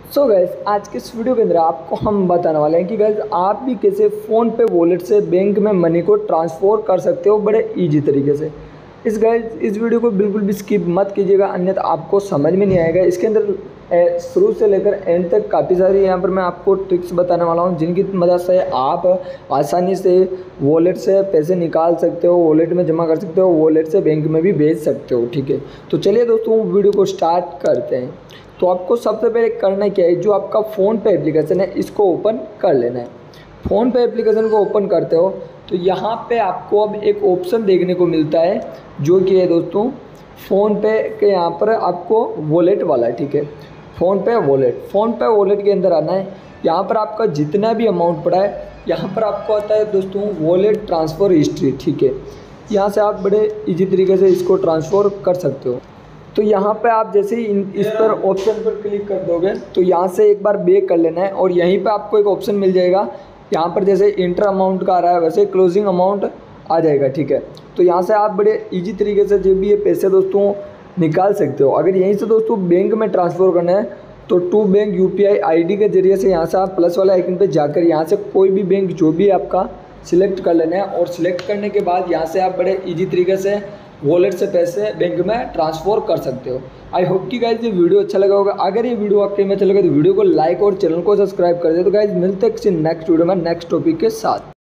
सो gas आज के इस वीडियो के अंदर आपको हम बताने वाले हैं कि गैस आप भी कैसे फ़ोन पे वॉलेट से बैंक में मनी को ट्रांसफ़र कर सकते हो बड़े इजी तरीके से। इस वीडियो को बिल्कुल भी स्किप मत कीजिएगा, अन्यथा आपको समझ में नहीं आएगा। इसके अंदर शुरू से लेकर एंड तक काफ़ी सारी यहाँ पर मैं आपको ट्रिक्स बताने वाला हूँ, जिनकी मदद से आप आसानी से वॉलेट से पैसे निकाल सकते हो, वॉलेट में जमा कर सकते हो, वॉलेट से बैंक में भी भेज सकते हो। ठीक है, तो चलिए दोस्तों वीडियो को स्टार्ट करते हैं। तो आपको सबसे पहले करना क्या है, जो आपका फ़ोनपे एप्लीकेशन है इसको ओपन कर लेना है। फ़ोनपे एप्लीकेशन को ओपन करते हो तो यहाँ पे आपको अब एक ऑप्शन देखने को मिलता है, जो कि है दोस्तों फ़ोनपे के यहाँ पर आपको वॉलेट वाला है। ठीक है, फ़ोनपे वॉलेट के अंदर आना है। यहाँ पर आपका जितना भी अमाउंट पड़ा है यहाँ पर आपको आता है दोस्तों वॉलेट ट्रांसफ़र हिस्ट्री। ठीक है, यहाँ से आप बड़े इजी तरीके से इसको ट्रांसफ़र कर सकते हो। तो यहाँ पे आप जैसे ही इस पर ऑप्शन पर क्लिक कर दोगे तो यहाँ से एक बार बैक कर लेना है और यहीं पे आपको एक ऑप्शन मिल जाएगा। यहाँ पर जैसे इंटर अमाउंट का आ रहा है वैसे क्लोजिंग अमाउंट आ जाएगा। ठीक है, तो यहाँ से आप बड़े इजी तरीके से जो भी ये पैसे दोस्तों निकाल सकते हो। अगर यहीं से दोस्तों बैंक में ट्रांसफ़र करना है तो टू बैंक UPI ID के जरिए से यहाँ से आप प्लस वाला आइकन पे जाकर यहाँ से कोई भी बैंक जो भी आपका सिलेक्ट कर लेना है और सिलेक्ट करने के बाद यहाँ से आप बड़े इजी तरीके से वॉलेट से पैसे बैंक में ट्रांसफ़र कर सकते हो। आई होप कि गाइज ये वीडियो अच्छा लगा होगा। अगर ये वीडियो आपके में अच्छा लगा तो वीडियो को लाइक और चैनल को सब्सक्राइब कर दे। तो गाइज मिलते हैं किसी नेक्स्ट वीडियो में नेक्स्ट टॉपिक के साथ।